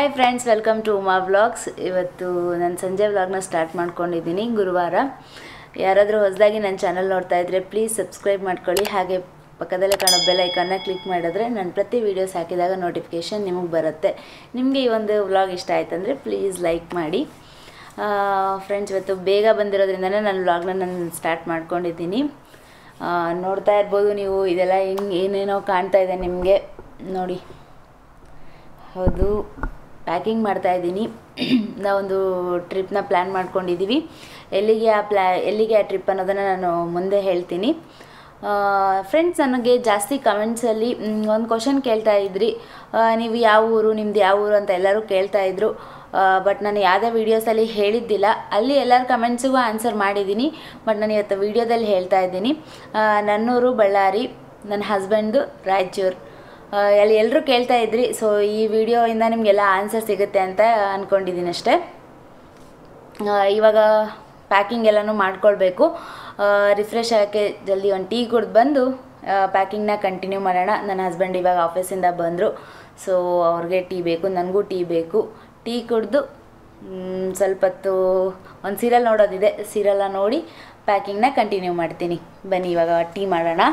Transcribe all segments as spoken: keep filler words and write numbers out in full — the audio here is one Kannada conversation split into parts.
Hi friends, welcome to Uma vlogs. ಇವತ್ತು ನಾನು ಸಂಜೆ ವ್ಲಾಗ್ನ ಸ್ಟಾರ್ಟ್ ಮಾಡ್ಕೊಂಡಿದ್ದೀನಿ. ಗುರುವಾರ. ಯಾರಾದರೂ ಹೊಸದಾಗಿ ನನ್ನ ಚಾನಲ್ ನೋಡ್ತಾ ಇದ್ದರೆ ಪ್ಲೀಸ್ ಸಬ್ಸ್ಕ್ರೈಬ್ ಮಾಡ್ಕೊಳ್ಳಿ. ಹಾಗೆ ಪಕ್ಕದಲ್ಲೇ ಕಾಣೋ ಬೆಲ್ ಐಕಾನ್ನ ಕ್ಲಿಕ್ ಮಾಡಿದ್ರೆ ನಾನು ಪ್ರತಿ ವೀಡಿಯೋಸ್ ಹಾಕಿದಾಗ ನೋಟಿಫಿಕೇಷನ್ ನಿಮಗೆ ಬರುತ್ತೆ. ನಿಮಗೆ ಈ ಒಂದು ವ್ಲಾಗ್ ಇಷ್ಟ ಆಯ್ತಂದರೆ ಪ್ಲೀಸ್ ಲೈಕ್ ಮಾಡಿ. ಫ್ರೆಂಡ್ಸ್, ಇವತ್ತು ಬೇಗ ಬಂದಿರೋದ್ರಿಂದನೇ ನಾನು ವ್ಲಾಗ್ನ ನಾನು ಸ್ಟಾರ್ಟ್ ಮಾಡ್ಕೊಂಡಿದ್ದೀನಿ. ನೋಡ್ತಾ ಇರ್ಬೋದು ನೀವು, ಇದೆಲ್ಲ ಹೆಂಗೆ ಏನೇನೋ ಕಾಣ್ತಾ ಇದೆ ನಿಮಗೆ ನೋಡಿ. ಹೌದು, ಪ್ಯಾಕಿಂಗ್ ಮಾಡ್ತಾಯಿದ್ದೀನಿ. ನಾವೊಂದು ಟ್ರಿಪ್ನ ಪ್ಲ್ಯಾನ್ ಮಾಡ್ಕೊಂಡಿದ್ದೀವಿ. ಎಲ್ಲಿಗೆ ಆ ಪ್ಲ್ಯಾ ಎಲ್ಲಿಗೆ ಆ ಟ್ರಿಪ್ ಅನ್ನೋದನ್ನು ನಾನು ಮುಂದೆ ಹೇಳ್ತೀನಿ. ಫ್ರೆಂಡ್ಸ್, ನನಗೆ ಜಾಸ್ತಿ ಕಮೆಂಟ್ಸಲ್ಲಿ ಒಂದು ಕ್ವಶನ್ ಕೇಳ್ತಾ ಇದ್ರಿ, ನೀವು ಯಾವ ಊರು, ನಿಮ್ದು ಯಾವ ಊರು ಅಂತ ಎಲ್ಲರೂ ಕೇಳ್ತಾಯಿದ್ರು. ಬಟ್ ನಾನು ಯಾವುದೇ ವೀಡಿಯೋಸಲ್ಲಿ ಹೇಳಿದ್ದಿಲ್ಲ. ಅಲ್ಲಿ ಎಲ್ಲರ ಕಮೆಂಟ್ಸಿಗೂ ಆನ್ಸರ್ ಮಾಡಿದ್ದೀನಿ. ಬಟ್ ನಾನು ಇವತ್ತು ವೀಡಿಯೋದಲ್ಲಿ ಹೇಳ್ತಾ ಇದ್ದೀನಿ. ನನ್ನೂರು ಬಳ್ಳಾರಿ, ನನ್ನ ಹಸ್ಬೆಂಡ್ದು ರಾಯಚೂರು. ಅಲ್ಲಿ ಎಲ್ಲರೂ ಕೇಳ್ತಾ ಇದ್ರಿ. ಸೊ ಈ ವಿಡಿಯೋಯಿಂದ ನಿಮಗೆಲ್ಲ ಆನ್ಸರ್ ಸಿಗುತ್ತೆ ಅಂತ ಅಂದ್ಕೊಂಡಿದ್ದೀನಿ ಅಷ್ಟೇ. ಇವಾಗ ಪ್ಯಾಕಿಂಗ್ ಎಲ್ಲನೂ ಮಾಡ್ಕೊಳ್ಬೇಕು. ರಿಫ್ರೆಶ್ ಆಗೋಕ್ಕೆ ಜಲ್ದಿ ಒಂದು ಟೀ ಕುಡ್ದು ಬಂದು ಪ್ಯಾಕಿಂಗ್ನ ಕಂಟಿನ್ಯೂ ಮಾಡೋಣ. ನನ್ನ ಹಸ್ಬೆಂಡ್ ಇವಾಗ ಆಫೀಸಿಂದ ಬಂದರು. ಸೊ ಅವ್ರಿಗೆ ಟೀ ಬೇಕು, ನನಗೂ ಟೀ ಬೇಕು. ಟೀ ಕುಡಿದು ಸ್ವಲ್ಪ ಹೊತ್ತು ಒಂದು ಸೀರಿಯಲ್ ನೋಡೋದಿದೆ. ಸೀರಿಯಲ್ನ ನೋಡಿ ಪ್ಯಾಕಿಂಗ್ನ ಕಂಟಿನ್ಯೂ ಮಾಡ್ತೀನಿ. ಬನ್ನಿ ಇವಾಗ ಟೀ ಮಾಡೋಣ.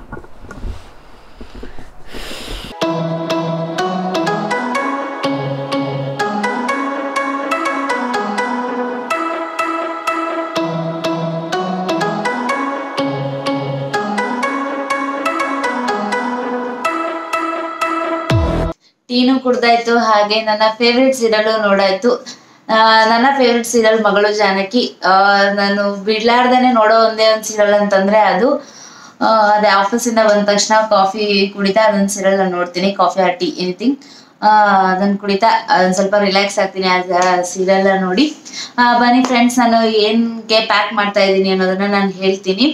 ಟೀನು ಕುಡ್ದಾಯ್ತು, ಹಾಗೆ ನನ್ನ ಫೇವ್ರೆಟ್ ಸೀರಿಯಲ್ ನೋಡಾಯ್ತು. ನನ್ನ ಫೇವ್ರೆಟ್ ಸೀರಿಯಲ್ ಮಗಳು ಜಾನಕಿ. ನಾನು ಬಿಡ್ಲಾರ್ದೇನೆ ನೋಡೋ ಒಂದೇ ಒಂದು ಸೀರಿಯಲ್ ಅಂತಂದ್ರೆ ಅದು ಅದೇ ಆಫೀಸಿಂದ ಬಂದ ತಕ್ಷಣ ಕಾಫಿ ಕುಡಿತಾ ಅದೊಂದು ಸೀರಿಯಲ್ ನಾನು ನೋಡ್ತೀನಿ. ಕಾಫಿ ಆರ್ ಟೀ ಎನಿಥಿಂಗ್ ಅದನ್ನು ಕುಡಿತಾ ಒಂದು ಸ್ವಲ್ಪ ರಿಲ್ಯಾಕ್ಸ್ ಆಗ್ತೀನಿ ಆ ಸೀರಿಯಲ್ ನೋಡಿ. ಬನ್ನಿ ಫ್ರೆಂಡ್ಸ್, ನಾನು ಏನ್ಗೆ ಪ್ಯಾಕ್ ಮಾಡ್ತಾ ಇದ್ದೀನಿ ಅನ್ನೋದನ್ನ ನಾನು ಹೇಳ್ತೀನಿ.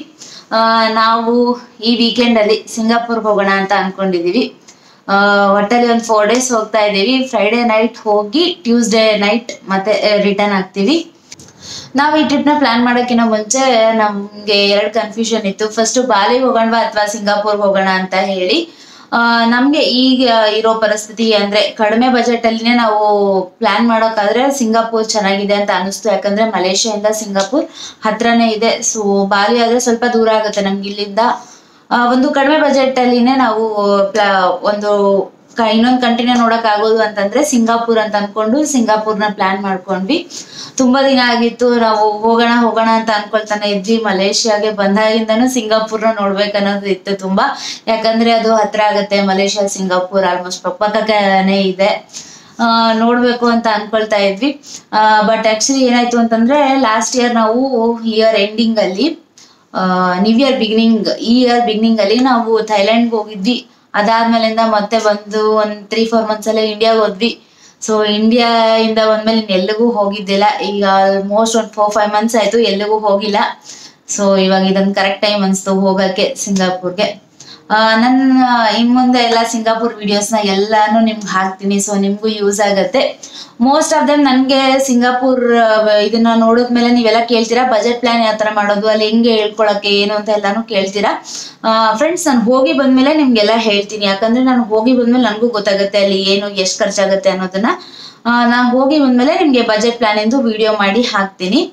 ನಾವು ಈ ವೀಕೆಂಡಲ್ಲಿ ಸಿಂಗಾಪುರ್ಗೆ ಹೋಗೋಣ ಅಂತ ಅನ್ಕೊಂಡಿದೀವಿ. ಒಟ್ಟಲ್ಲಿ ಒಂದು ಫೋರ್ ಡೇಸ್ ಹೋಗ್ತಾ ಇದ್ದೀವಿ. ಫ್ರೈಡೇ ನೈಟ್ ಹೋಗಿ ಟ್ಯೂಸ್ಡೇ ನೈಟ್ ಮತ್ತೆ ರಿಟರ್ನ್ ಆಗ್ತೀವಿ. ನಾವು ಈ ಟ್ರಿಪ್ನ ಪ್ಲಾನ್ ಮಾಡೋಕ್ಕಿಂತ ಮುಂಚೆ ನಮಗೆ ಎರಡು ಕನ್ಫ್ಯೂಷನ್ ಇತ್ತು. ಫಸ್ಟ್ ಬಾಲಿಗೆ ಹೋಗೋಣವಾ ಅಥವಾ ಸಿಂಗಾಪುರ್ಗೆ ಹೋಗೋಣ ಅಂತ ಹೇಳಿ. ನಮಗೆ ಈಗ ಇರೋ ಪರಿಸ್ಥಿತಿ ಅಂದ್ರೆ ಕಡಿಮೆ ಬಜೆಟ್ ಅಲ್ಲಿನೇ ನಾವು ಪ್ಲಾನ್ ಮಾಡೋಕ್ಕಾದ್ರೆ ಸಿಂಗಾಪುರ್ ಚೆನ್ನಾಗಿದೆ ಅಂತ ಅನಿಸ್ತು. ಯಾಕಂದ್ರೆ ಮಲೇಷ್ಯಾದಿಂದ ಸಿಂಗಾಪುರ್ ಹತ್ರನೇ ಇದೆ. ಸೊ ಬಾಲಿ ಆದ್ರೆ ಸ್ವಲ್ಪ ದೂರ ಆಗುತ್ತೆ ನಮ್ಗೆ ಇಲ್ಲಿಂದ. ಒಂದು ಕಡಿಮೆ ಬಜೆಟ್ ಅಲ್ಲಿನೇ ನಾವು ಒಂದು ಇನ್ನೊಂದು ಕಂಟ್ರಿನ ನೋಡಕ್ ಆಗೋದು ಅಂತಂದ್ರೆ ಸಿಂಗಾಪುರ್ ಅಂತ ಅನ್ಕೊಂಡು ಸಿಂಗಾಪುರ್ನ ಪ್ಲಾನ್ ಮಾಡ್ಕೊಂಡ್ವಿ. ತುಂಬಾ ದಿನ ಆಗಿತ್ತು, ನಾವು ಹೋಗೋಣ ಹೋಗೋಣ ಅಂತ ಅನ್ಕೊಳ್ತಾನೆ ಇದ್ವಿ. ಮಲೇಷ್ಯಾಗೆ ಬಂದಾಗಿಂದನೂ ಸಿಂಗಾಪುರ್ನ ನೋಡ್ಬೇಕನ್ನೋದು ಇತ್ತು ತುಂಬಾ. ಯಾಕಂದ್ರೆ ಅದು ಹತ್ರ ಆಗತ್ತೆ. ಮಲೇಷ್ಯಾ ಸಿಂಗಾಪುರ್ ಆಲ್ಮೋಸ್ಟ್ ಪಕ್ಕಪಕ್ಕನೇ ಇದೆ. ನೋಡ್ಬೇಕು ಅಂತ ಅನ್ಕೊಳ್ತಾ ಇದ್ವಿ. ಬಟ್ ಆಕ್ಚುಲಿ ಏನಾಯ್ತು ಅಂತಂದ್ರೆ ಲಾಸ್ಟ್ ಇಯರ್ ನಾವು ಇಯರ್ ಎಂಡಿಂಗ್ ಅಲ್ಲಿ ನ್ಯೂ ಇಯರ್ ಬಿಗಿನಿಂಗ್ ಈ ಇಯರ್ ಬಿಗಿನಿಂಗ್ ಅಲ್ಲಿ ನಾವು ಥೈಲ್ಯಾಂಡ್ಗೆ ಹೋಗಿದ್ವಿ. ಅದಾದ್ಮೇಲಿಂದ ಮತ್ತೆ ಬಂದು ಒಂದ್ ತ್ರೀ ಫೋರ್ ಮಂತ್ಸ್ ಅಲ್ಲೇ ಇಂಡಿಯಾಗೆ ಹೋದ್ವಿ. ಸೊ ಇಂಡಿಯಾ ಇಂದ ಬಂದ್ಮೇಲೆ ಎಲ್ಲಿಗೂ ಹೋಗಿದ್ದಿಲ್ಲ. ಈಗ ಆಲ್ಮೋಸ್ಟ್ ಒಂದು ಫೋರ್ ಫೈವ್ ಮಂತ್ಸ್ ಆಯ್ತು ಎಲ್ಲಿಗೂ ಹೋಗಿಲ್ಲ. ಸೊ ಇವಾಗ ಇದೊಂದು ಕರೆಕ್ಟ್ ಟೈಮ್ ಅನ್ಸ್ತು ಹೋಗಕ್ಕೆ ಸಿಂಗಾಪುರ್ಗೆ. ನನ್ನ ಇನ್ ಮುಂದೆ ಎಲ್ಲ ಸಿಂಗಾಪುರ್ ವಿಡಿಯೋಸ್ನ ಎಲ್ಲಾನು ನಿಮ್ಗೆ ಹಾಕ್ತೀನಿ. ಸೊ ನಿಮ್ಗೂ ಯೂಸ್ ಆಗತ್ತೆ. ಮೋಸ್ಟ್ ಆಫ್ ದಮ್ ನನಗೆ ಸಿಂಗಾಪುರ್ ಇದನ್ನ ನೋಡಿದ್ಮೇಲೆ ನೀವೆಲ್ಲ ಕೇಳ್ತೀರಾ ಬಜೆಟ್ ಪ್ಲಾನ್ ಯಾವ ತರ ಮಾಡೋದು, ಅಲ್ಲಿ ಹೆಂಗೆ ಹೇಳ್ಕೊಳಕ್ಕೆ ಏನು ಅಂತ ಎಲ್ಲಾನು ಕೇಳ್ತೀರಾ. ಫ್ರೆಂಡ್ಸ್, ನಾನು ಹೋಗಿ ಬಂದ್ಮೇಲೆ ನಿಮ್ಗೆಲ್ಲ ಹೇಳ್ತೀನಿ. ಯಾಕಂದ್ರೆ ನಾನು ಹೋಗಿ ಬಂದ್ಮೇಲೆ ನನಗೂ ಗೊತ್ತಾಗುತ್ತೆ ಅಲ್ಲಿ ಏನು ಎಷ್ಟು ಖರ್ಚಾಗುತ್ತೆ ಅನ್ನೋದನ್ನ. ನಾನು ಹೋಗಿ ಬಂದ್ಮೇಲೆ ನಿಮ್ಗೆ ಬಜೆಟ್ ಪ್ಲಾನ್ ಎಂದು ವಿಡಿಯೋ ಮಾಡಿ ಹಾಕ್ತೀನಿ.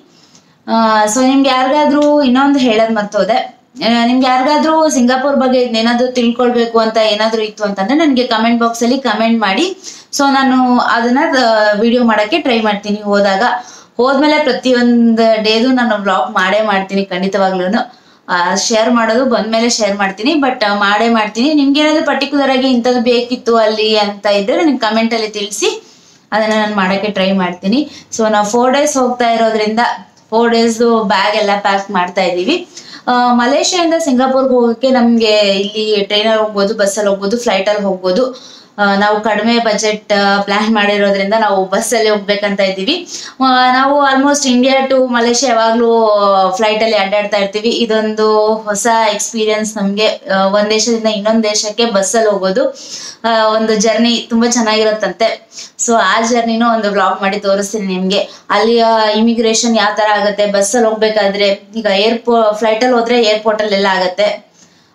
ಸೊ ನಿಮ್ಗೆ ಯಾರಿಗಾದ್ರೂ ಇನ್ನೊಂದು ಹೇಳೋದ್ ಮರ್ತೋದೆ. ನಿಮ್ಗೆ ಯಾರಿಗಾದ್ರೂ ಸಿಂಗಾಪುರ್ ಬಗ್ಗೆ ಏನಾದ್ರು ತಿಳ್ಕೊಳ್ಬೇಕು ಅಂತ ಏನಾದ್ರು ಇತ್ತು ಅಂತಂದ್ರೆ ನನಗೆ ಕಮೆಂಟ್ ಬಾಕ್ಸ್ ಅಲ್ಲಿ ಕಮೆಂಟ್ ಮಾಡಿ. ಸೊ ನಾನು ಅದನ್ನ ವಿಡಿಯೋ ಮಾಡಕ್ಕೆ ಟ್ರೈ ಮಾಡ್ತೀನಿ. ಹೋದಾಗ ಹೋದ್ಮೇಲೆ ಪ್ರತಿಯೊಂದು ಡೇದು ನಾನು ವ್ಲಾಗ್ ಮಾಡೇ ಮಾಡ್ತೀನಿ ಖಂಡಿತವಾಗ್ಲೂ. ಶೇರ್ ಮಾಡೋದು ಬಂದ್ಮೇಲೆ ಶೇರ್ ಮಾಡ್ತೀನಿ, ಬಟ್ ಮಾಡೇ ಮಾಡ್ತೀನಿ. ನಿಮ್ಗೆ ಏನಾದ್ರು ಪರ್ಟಿಕ್ಯುಲರ್ ಆಗಿ ಇಂಥದ್ದು ಬೇಕಿತ್ತು ಅಲ್ಲಿ ಅಂತ ಇದ್ರೆ ನನಗೆ ಕಮೆಂಟ್ ಅಲ್ಲಿ ತಿಳಿಸಿ, ಅದನ್ನ ನಾನು ಮಾಡಕ್ಕೆ ಟ್ರೈ ಮಾಡ್ತೀನಿ. ಸೊ ನಾವು ಫೋರ್ ಡೇಸ್ ಹೋಗ್ತಾ ಇರೋದ್ರಿಂದ ಫೋರ್ ಡೇಸ್ದು ಬ್ಯಾಗ್ ಎಲ್ಲ ಪ್ಯಾಕ್ ಮಾಡ್ತಾ ಇದ್ದೀವಿ. ಮಲೇಷ್ಯಾದಿಂದ ಸಿಂಗಾಪುರ್ಗೆ ಹೋಗೋಕ್ಕೆ ನಮಗೆ ಇಲ್ಲಿ ಟ್ರೈನಲ್ಲಿ ಹೋಗ್ಬೋದು, ಬಸ್ಸಲ್ಲಿ ಹೋಗ್ಬೋದು, ಫ್ಲೈಟಲ್ಲಿ ಹೋಗ್ಬೋದು. ನಾವು ಕಡಿಮೆ ಬಜೆಟ್ ಪ್ಲಾನ್ ಮಾಡಿರೋದ್ರಿಂದ ನಾವು ಬಸ್ಸಲ್ಲಿ ಹೋಗ್ಬೇಕಂತ ಇದ್ದೀವಿ. ನಾವು ಆಲ್ಮೋಸ್ಟ್ ಇಂಡಿಯಾ ಟು ಮಲೇಷ್ಯಾ ಯಾವಾಗಲೂ ಫ್ಲೈಟಲ್ಲಿ ಅಡ್ಡಾಡ್ತಾ ಇರ್ತೀವಿ. ಇದೊಂದು ಹೊಸ ಎಕ್ಸ್ಪೀರಿಯನ್ಸ್ ನಮಗೆ. ಒಂದ್ ದೇಶದಿಂದ ಇನ್ನೊಂದು ದೇಶಕ್ಕೆ ಬಸ್ಸಲ್ಲಿ ಹೋಗೋದು ಒಂದು ಜರ್ನಿ ತುಂಬಾ ಚೆನ್ನಾಗಿರುತ್ತಂತೆ. ಸೊ ಆ ಜರ್ನಿನೂ ಒಂದು ವ್ಲಾಗ್ ಮಾಡಿ ತೋರಿಸ್ತೀನಿ ನಿಮ್ಗೆ. ಅಲ್ಲಿಯ ಇಮಿಗ್ರೇಷನ್ ಯಾವ ತರ ಆಗುತ್ತೆ, ಬಸ್ಸಲ್ಲಿ ಹೋಗ್ಬೇಕಾದ್ರೆ ಈಗ ಏರ್ಪೋ ಫ್ಲೈಟಲ್ಲಿ ಹೋದ್ರೆ ಏರ್ಪೋರ್ಟ್ ಅಲ್ಲಿ ಎಲ್ಲ ಆಗತ್ತೆ.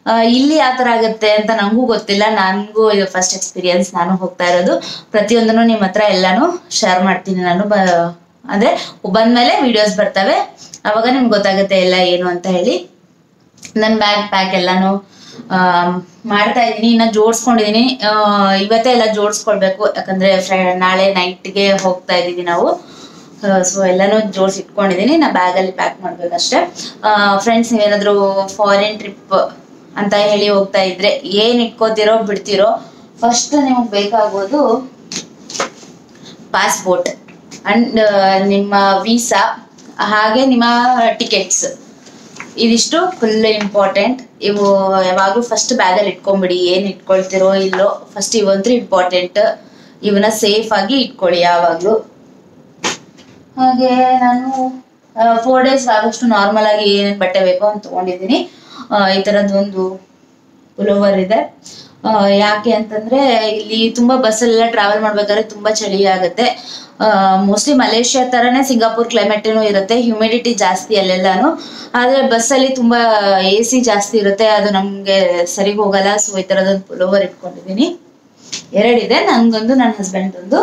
ಇಲ್ಲಿ ಯಾವ ಥರ ಆಗುತ್ತೆ ಅಂತ ನನಗೂ ಗೊತ್ತಿಲ್ಲ, ನನಗೂ ಇದು ಫಸ್ಟ್ ಎಕ್ಸ್ಪೀರಿಯನ್ಸ್, ನಾನು ಹೋಗ್ತಾ ಇರೋದು. ಪ್ರತಿಯೊಂದನ್ನು ನಿಮ್ಮ ಹತ್ರ ಎಲ್ಲಾನು ಶೇರ್ ಮಾಡ್ತೀನಿ ನಾನು. ಬ ಅಂದರೆ ಬಂದಮೇಲೆ ವಿಡಿಯೋಸ್ ಬರ್ತವೆ, ಅವಾಗ ನಿಮ್ಗೆ ಗೊತ್ತಾಗುತ್ತೆ ಎಲ್ಲ ಏನು ಅಂತ ಹೇಳಿ. ನನ್ನ ಬ್ಯಾಗ್ ಪ್ಯಾಕ್ ಎಲ್ಲಾನು ಮಾಡ್ತಾ ಇದ್ದೀನಿ, ಇನ್ನು ಜೋಡಿಸ್ಕೊಂಡಿದ್ದೀನಿ. ಇವತ್ತೇ ಎಲ್ಲ ಜೋಡಿಸ್ಕೊಳ್ಬೇಕು, ಯಾಕಂದರೆ ಫ್ರೈ ನಾಳೆ ನೈಟ್ಗೆ ಹೋಗ್ತಾ ಇದ್ದೀವಿ ನಾವು. ಸೊ ಎಲ್ಲನೂ ಜೋಡಿಸಿ ಇಟ್ಕೊಂಡಿದ್ದೀನಿ, ನಾ ಬ್ಯಾಗಲ್ಲಿ ಪ್ಯಾಕ್ ಮಾಡ್ಬೇಕಷ್ಟೆ. ಫ್ರೆಂಡ್ಸ್, ನೀವೇನಾದರೂ ಫಾರಿನ್ ಟ್ರಿಪ್ ಅಂತ ಹೇಳಿ ಹೋಗ್ತಾ ಇದ್ರೆ ಏನು ಇಟ್ಕೋತಿರೋ ಬಿಡ್ತಿರೋ, ಫಸ್ಟ್ ನಿಮಗೆ ಬೇಕಾಗೋದು ಪಾಸ್ಪೋರ್ಟ್ ಅಂಡ್ ನಿಮ್ಮ ವೀಸಾ, ಹಾಗೆ ನಿಮ್ಮ ಟಿಕೆಟ್ಸ್. ಇದಿಷ್ಟು ಫುಲ್ ಇಂಪಾರ್ಟೆಂಟ್. ಇವು ಯಾವಾಗಲೂ ಫಸ್ಟ್ ಬ್ಯಾಗಲ್ಲಿ ಇಟ್ಕೊಂಬಿಡಿ, ಏನು ಇಟ್ಕೊಳ್ತಿರೋ ಇಲ್ಲೋ, ಫಸ್ಟ್ ಇವಂತೂ ಇಂಪಾರ್ಟೆಂಟ್. ಇವನ್ನ ಸೇಫ್ ಆಗಿ ಇಟ್ಕೊಳ್ಳಿ ಯಾವಾಗಲೂ. ಹಾಗೆ ನಾನು ಫೋರ್ ಡೇಸ್ ಆಗೋಷ್ಟು ನಾರ್ಮಲ್ ಆಗಿ ಏನೇನು ಬಟ್ಟೆ ಬೇಕೋ ಅಂತ ತೊಗೊಂಡಿದ್ದೀನಿ. ಈ ಥರದ್ದು ಒಂದು ಪುಲೋವರ್ ಇದೆ. ಯಾಕೆ ಅಂತಂದರೆ ಇಲ್ಲಿ ತುಂಬ ಬಸ್ಸಲ್ಲೆಲ್ಲ ಟ್ರಾವೆಲ್ ಮಾಡ್ಬೇಕಾದ್ರೆ ತುಂಬ ಚಳಿ ಆಗುತ್ತೆ. ಮೋಸ್ಟ್ಲಿ ಮಲೇಷ್ಯಾ ಥರನೇ ಸಿಂಗಾಪುರ್ ಕ್ಲೈಮೇಟೇನೂ ಇರುತ್ತೆ, ಹ್ಯುಮಿಡಿಟಿ ಜಾಸ್ತಿ ಅಲ್ಲೆಲ್ಲಾನು. ಆದರೆ ಬಸ್ಸಲ್ಲಿ ತುಂಬ ಎ ಸಿ ಜಾಸ್ತಿ ಇರುತ್ತೆ, ಅದು ನಮಗೆ ಸರಿಗೆ ಹೋಗಲ್ಲ. ಸೊ ಈ ಥರದೊಂದು ಪುಲೋವರ್ ಇಟ್ಕೊಂಡಿದ್ದೀನಿ. ಎರಡಿದೆ, ನನಗೊಂದು ನನ್ನ ಹಸ್ಬೆಂಡ್ದೊಂದು.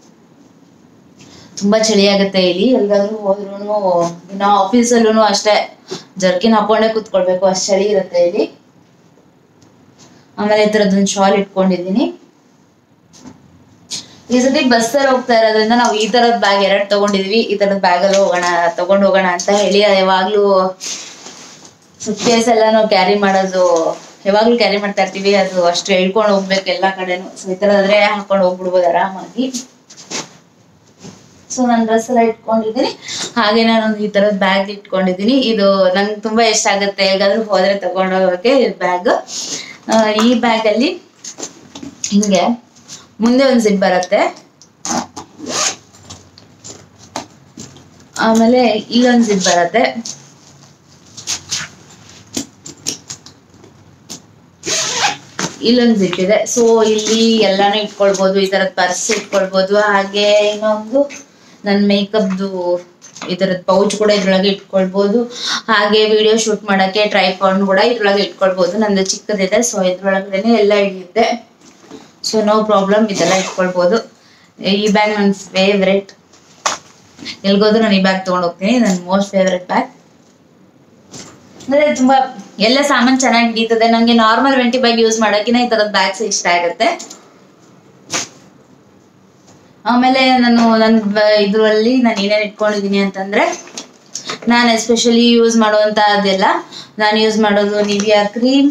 ತುಂಬ ಚಳಿ ಆಗುತ್ತೆ ಇಲ್ಲಿ, ಎಲ್ಲಿಗಾದ್ರೂ ಹೋದ್ರೂ. ಇನ್ನು ಆಫೀಸಲ್ಲೂ ಅಷ್ಟೇ ಜರ್ಕಿನ್ ಹಾಕೊಂಡೇ ಕೂತ್ಕೊಳ್ಬೇಕು, ಅಷ್ಟು ಚಳಿ ಇರುತ್ತೆ ಇಲ್ಲಿ. ಆಮೇಲೆ ಈ ಥರದೊಂದು ಶಾಲ್ ಇಟ್ಕೊಂಡಿದ್ದೀನಿ. ಈ ಸತಿ ಬಸ್ಸಲ್ಲಿ ಹೋಗ್ತಾ ಇರೋದ್ರಿಂದ ನಾವು ಈ ಥರದ ಬ್ಯಾಗ್ ಎರಡು ತಗೊಂಡಿದ್ವಿ. ಈ ಥರದ ಬ್ಯಾಗಲ್ಲಿ ಹೋಗೋಣ ತಗೊಂಡು ಹೋಗೋಣ ಅಂತ ಹೇಳಿ. ಯಾವಾಗಲೂ ಸುಟ್ಕೇಸ್ ಎಲ್ಲ ನಾವು ಕ್ಯಾರಿ ಮಾಡೋದು ಯಾವಾಗಲೂ ಕ್ಯಾರಿ ಮಾಡ್ತಾ ಇರ್ತೀವಿ, ಅದು ಅಷ್ಟು ಹೇಳ್ಕೊಂಡು ಹೋಗ್ಬೇಕು ಎಲ್ಲ ಕಡೆನೂ. ಸೊ ಈ ಥರದಾದ್ರೆ ಹಾಕೊಂಡು ಹೋಗ್ಬಿಡ್ಬೋದು ಆರಾಮಾಗಿ. ಸೊ ನಾನು ಡ್ರೆಸ್ ಎಲ್ಲ ಇಟ್ಕೊಂಡಿದ್ದೀನಿ. ಹಾಗೆ ನಾನೊಂದು ಈ ಥರದ ಬ್ಯಾಗ್ ಇಟ್ಕೊಂಡಿದ್ದೀನಿ. ಇದು ನಂಗೆ ತುಂಬ ಇಷ್ಟ ಆಗುತ್ತೆ, ಹೇಗಾದ್ರೂ ಹೋದರೆ ತಗೊಂಡು ಹೋಗೋಕ್ಕೆ ಬ್ಯಾಗ್. ಈ ಬ್ಯಾಗಲ್ಲಿ ಹಿಂಗೆ ಮುಂದೆ ಒಂದು ಜಿಪ್ ಬರುತ್ತೆ, ಆಮೇಲೆ ಇಲ್ಲೊಂದು ಜಿಪ್ ಬರುತ್ತೆ. ಇಲ್ಲೊಂದು ಜಿಪ್ ಇದೆ. ಸೊ ಇಲ್ಲಿ ಎಲ್ಲಾನು ಇಟ್ಕೊಳ್ಬೋದು, ಈ ಥರದ ಪರ್ಸ್ ಇಟ್ಕೊಳ್ಬೋದು. ಹಾಗೆ ಇನ್ನೊಂದು ನನ್ನ ಮೇಕಪ್ದು ಈ ಥರದ ಪೌಚ್ ಕೂಡ ಇದ್ರೊಳಗೆ ಇಟ್ಕೊಳ್ಬೋದು. ಹಾಗೆ ವಿಡಿಯೋ ಶೂಟ್ ಮಾಡೋಕ್ಕೆ ಟ್ರೈಪಾಡ್ ಕೂಡ ಇದ್ರೊಳಗೆ ಇಟ್ಕೊಳ್ಬೋದು. ನಂದು ಚಿಕ್ಕದಿದೆ, ಸೊ ಇದ್ರೊಳಗಡೆ ಎಲ್ಲ ಹಿಡಿಯುತ್ತೆ. ಸೊ ನೋ ಪ್ರಾಬ್ಲಮ್, ಇದೆಲ್ಲ ಇಟ್ಕೊಳ್ಬೋದು. ಈ ಬ್ಯಾಗ್ ನನ್ನ ಫೇವ್ರೆಟ್, ಎಲ್ಗೋದ್ರು ನಾನು ಈ ಬ್ಯಾಗ್ ತೊಗೊಂಡು ಹೋಗ್ತೀನಿ. ನನ್ನ ಮೋಸ್ಟ್ ಫೇವ್ರೆಟ್ ಬ್ಯಾಗ್. ಅಂದರೆ ತುಂಬ ಎಲ್ಲ ಸಾಮಾನು ಚೆನ್ನಾಗಿ ಹಿಡಿತದೆ. ನನಗೆ ನಾರ್ಮಲ್ ವೆಂಟಿ ಬ್ಯಾಗ್ ಯೂಸ್ ಮಾಡೋಕ್ಕಿಂತ ಈ ಥರದ ಬ್ಯಾಗ್ಸ್ ಇಷ್ಟ ಆಗುತ್ತೆ. ಆಮೇಲೆ ನಾನು ನನ್ನ ಇದರಲ್ಲಿ ನಾನು ಏನೇನು ಇಟ್ಕೊಂಡಿದ್ದೀನಿ ಅಂತಂದರೆ, ನಾನು ಎಸ್ಪೆಷಲಿ ಯೂಸ್ ಮಾಡುವಂಥ ಅದೆಲ್ಲ ನಾನು ಯೂಸ್ ಮಾಡೋದು ನಿವಿಯಾ ಕ್ರೀಮ್,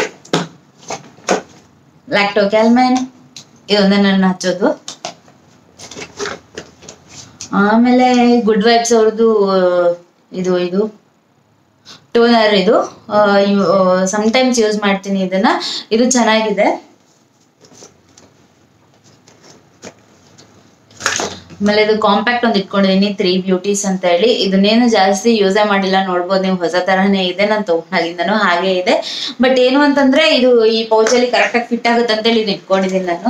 ಲ್ಯಾಕ್ಟೋಕ್ಯಾಲ್ಮೈನ್, ಇದೊಂದೇ ನಾನು ಹಚ್ಚೋದು. ಆಮೇಲೆ ಗುಡ್ ವೈಬ್ಸ್ ಅವ್ರದ್ದು ಇದು ಇದು ಟೋನರ್, ಇದು ಸಮ್ಟೈಮ್ಸ್ ಯೂಸ್ ಮಾಡ್ತೀನಿ ಇದನ್ನ. ಇದು ಚೆನ್ನಾಗಿದೆ. ಆಮೇಲೆ ಇದು ಕಾಂಪ್ಯಾಕ್ಟ್ ಒಂದು ಇಟ್ಕೊಂಡಿದ್ದೀನಿ, ತ್ರೀ ಬ್ಯೂಟೀಸ್ ಅಂತ ಹೇಳಿ. ಇದನ್ನೇನು ಜಾಸ್ತಿ ಯೂಸೇ ಮಾಡಿಲ್ಲ, ನೋಡ್ಬೋದು ನೀವು, ಹೊಸ ತರನೇ ಇದೆ. ನಾನು ತಗೊಂಡಾಗಿಂದನೂ ಹಾಗೆ ಇದೆ. ಬಟ್ ಏನು ಅಂತಂದ್ರೆ ಇದು ಈ ಪೌಚಲ್ಲಿ ಕರೆಕ್ಟಾಗಿ ಫಿಟ್ ಆಗುತ್ತೆ ಅಂತೇಳಿ ಇದು ಇಟ್ಕೊಂಡಿದ್ದೀನಿ ನಾನು.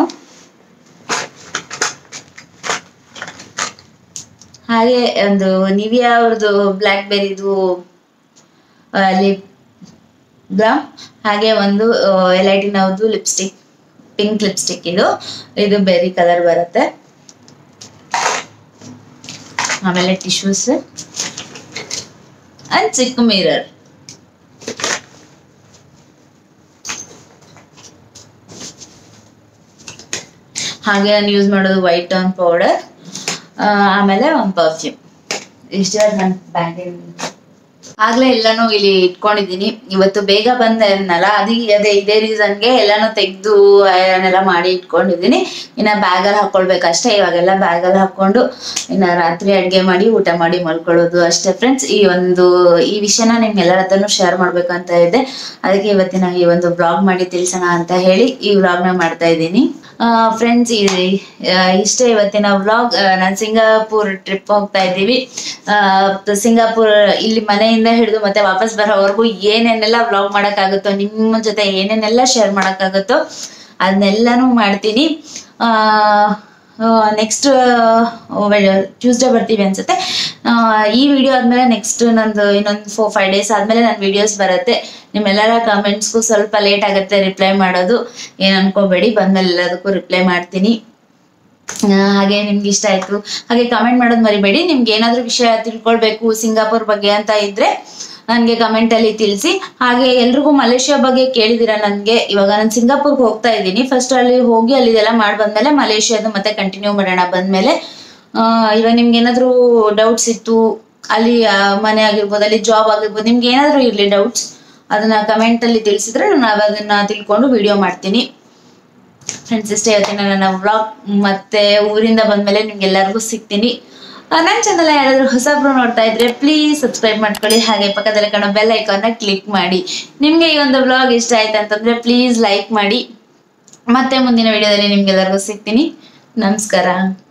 ಹಾಗೆ ಒಂದು ನಿವಿಯಾ ಅವ್ರದ್ದು ಬ್ಲ್ಯಾಕ್ ಬೆರಿದು ಲಿಪ್ ಗ್ಲಾಮ್, ಹಾಗೆ ಒಂದು ಎಲೈಟಿನ್ ಅವ್ರದ್ದು ಲಿಪ್ಸ್ಟಿಕ್, ಪಿಂಕ್ ಲಿಪ್ಸ್ಟಿಕ್. ಇದು ಇದು ಬೆರಿ ಕಲರ್ ಬರುತ್ತೆ. ಆಮೇಲೆ ಟಿಶ್ಯೂಸ್ ಅಂಡ್ ಚಿಕ್ಕ ಮಿರರ್. ಹಾಗೆ ನಾನು ಯೂಸ್ ಮಾಡೋದು ವೈಟ್ ಟರ್ನ್ ಪೌಡರ್, ಆಮೇಲೆ ಒಂದು ಪರ್ಫ್ಯೂಮ್. ಇಷ್ಟೇ ನನ್ನ ಬ್ಯಾಗಿನ. ಆಗ್ಲೇ ಎಲ್ಲಾನು ಇಲ್ಲಿ ಇಟ್ಕೊಂಡಿದ್ದೀನಿ. ಇವತ್ತು ಬೇಗ ಬಂದೆನಲ್ಲ, ಅದಿ ಅದೇ ಇದೇ ರೀಸನ್ಗೆ ಎಲ್ಲಾನು ತೆಗೆದು ಅದನ್ನೆಲ್ಲ ಮಾಡಿ ಇಟ್ಕೊಂಡಿದ್ದೀನಿ. ಇನ್ನ ಬ್ಯಾಗಲ್ಲಿ ಹಾಕೊಳ್ಬೇಕಷ್ಟೇ. ಇವಾಗೆಲ್ಲ ಬ್ಯಾಗಲ್ಲಿ ಹಾಕೊಂಡು ಇನ್ನ ರಾತ್ರಿ ಅಡುಗೆ ಮಾಡಿ ಊಟ ಮಾಡಿ ಮಲ್ಕೊಳ್ಳೋದು ಅಷ್ಟೇ ಫ್ರೆಂಡ್ಸ್. ಈ ಒಂದು ಈ ವಿಷಯನ ನಿಮ್ಗೆಲ್ಲರ ಹತ್ರನೂ ಶೇರ್ ಮಾಡ್ಬೇಕಂತ ಇದೆ. ಅದಕ್ಕೆ ಇವತ್ತಿನ ಈ ಒಂದು ವ್ಲಾಗ್ ಮಾಡಿ ತಿಳಿಸೋಣ ಅಂತ ಹೇಳಿ ಈ ವ್ಲಾಗ್ನ ಮಾಡ್ತಾ ಇದ್ದೀನಿ. ಫ್ರೆಂಡ್ಸ್, ಇಷ್ಟೇ ಇವತ್ತಿನ ವ್ಲಾಗ್. ನಾನು ಸಿಂಗಾಪುರ್ ಟ್ರಿಪ್ ಹೋಗ್ತಾ ಇದ್ದೀವಿ. ಸಿಂಗಾಪುರ್ ಇಲ್ಲಿ ಮನೆಯಿಂದ ಹಿಡಿದು ಮತ್ತೆ ವಾಪಸ್ ಬರೋವರೆಗೂ ಏನೇನೆಲ್ಲ ವ್ಲಾಗ್ ಮಾಡೋಕ್ಕಾಗುತ್ತೋ, ನಿಮ್ಮ ಜೊತೆ ಏನೇನೆಲ್ಲ ಶೇರ್ ಮಾಡೋಕ್ಕಾಗುತ್ತೋ ಅದನ್ನೆಲ್ಲನೂ ಮಾಡ್ತೀನಿ. ನೆಕ್ಸ್ಟ್ ಟ್ಯೂಸ್ಡೇ ಬರ್ತೀವಿ ಅನ್ಸುತ್ತೆ. ಈ ವಿಡಿಯೋ ಆದಮೇಲೆ ನೆಕ್ಸ್ಟ್ ನಂದು ಇನ್ನೊಂದು ಫೋರ್ ಫೈವ್ ಡೇಸ್ ಆದಮೇಲೆ ನನ್ನ ವಿಡಿಯೋಸ್ ಬರುತ್ತೆ. ನಿಮ್ಮೆಲ್ಲರ ಕಮೆಂಟ್ಸ್ಗೂ ಸ್ವಲ್ಪ ಲೇಟ್ ಆಗುತ್ತೆ ರಿಪ್ಲೈ ಮಾಡೋದು, ಏನು ಅನ್ಕೋಬೇಡಿ, ಬಂದ್ಮೇಲೆ ಎಲ್ಲದಕ್ಕೂ ರಿಪ್ಲೈ ಮಾಡ್ತೀನಿ. ಹಾಗೆ ನಿಮ್ಗೆ ಇಷ್ಟ ಆಯ್ತು ಹಾಗೆ ಕಮೆಂಟ್ ಮಾಡೋದು ಮರಿಬೇಡಿ. ನಿಮ್ಗೆ ಏನಾದ್ರೂ ವಿಷಯ ತಿಳ್ಕೊಳ್ಬೇಕು ಸಿಂಗಾಪುರ್ ಬಗ್ಗೆ ಅಂತ ಇದ್ರೆ ನನಗೆ ಕಮೆಂಟ್ ಅಲ್ಲಿ ತಿಳಿಸಿ. ಹಾಗೆ ಎಲ್ರಿಗೂ ಮಲೇಷ್ಯಾ ಬಗ್ಗೆ ಕೇಳಿದಿರ ನನಗೆ. ಇವಾಗ ನಾನು ಸಿಂಗಾಪುರ್ಗೆ ಹೋಗ್ತಾ ಇದ್ದೀನಿ, ಫಸ್ಟ್ ಅಲ್ಲಿ ಹೋಗಿ ಅಲ್ಲಿ ಇದೆಲ್ಲ ಮಾಡಿ ಬಂದ್ಮೇಲೆ ಮಲೇಷ್ಯಾದ ಮತ್ತೆ ಕಂಟಿನ್ಯೂ ಮಾಡೋಣ ಬಂದ್ಮೇಲೆ. ಇವಾಗ ನಿಮ್ಗೆ ಏನಾದ್ರು ಡೌಟ್ಸ್ ಇತ್ತು, ಅಲ್ಲಿ ಮನೆ ಆಗಿರ್ಬೋದು, ಅಲ್ಲಿ ಜಾಬ್ ಆಗಿರ್ಬೋದು, ನಿಮ್ಗೆ ಏನಾದ್ರು ಇರ್ಲಿ ಡೌಟ್ಸ್, ಅದನ್ನ ಕಮೆಂಟ್ ಅಲ್ಲಿ ತಿಳಿಸಿದ್ರೆ ನಾನು ಅದನ್ನ ತಿಳ್ಕೊಂಡು ವಿಡಿಯೋ ಮಾಡ್ತೀನಿ. ಫ್ರೆಂಡ್ಸ್ ಇಷ್ಟೇ ಇವತ್ತಿನ ನನ್ನ ವ್ಲಾಗ್. ಮತ್ತೆ ಊರಿಂದ ಬಂದ್ಮೇಲೆ ನಿಮ್ಗೆಲ್ಲರಿಗೂ ಸಿಗ್ತೀನಿ. ನನ್ನ ಚಾನಲ್ ಯಾರಾದ್ರೂ ಹೊಸಬ್ರು ನೋಡ್ತಾ ಇದ್ರೆ ಪ್ಲೀಸ್ ಸಬ್ಸ್ಕ್ರೈಬ್ ಮಾಡ್ಕೊಳ್ಳಿ. ಹಾಗೆ ಪಕ್ಕದಲ್ಲಿ ಕಾಣೋ ಬೆಲ್ ಐಕಾನ್ನ ಕ್ಲಿಕ್ ಮಾಡಿ. ನಿಮ್ಗೆ ಈ ಒಂದು ವ್ಲಾಗ್ ಇಷ್ಟ ಆಯ್ತು ಅಂತಂದ್ರೆ ಪ್ಲೀಸ್ ಲೈಕ್ ಮಾಡಿ. ಮತ್ತೆ ಮುಂದಿನ ವಿಡಿಯೋದಲ್ಲಿ ನಿಮ್ಗೆಲ್ಲರಿಗೂ ಸಿಗ್ತೀನಿ. ನಮಸ್ಕಾರ.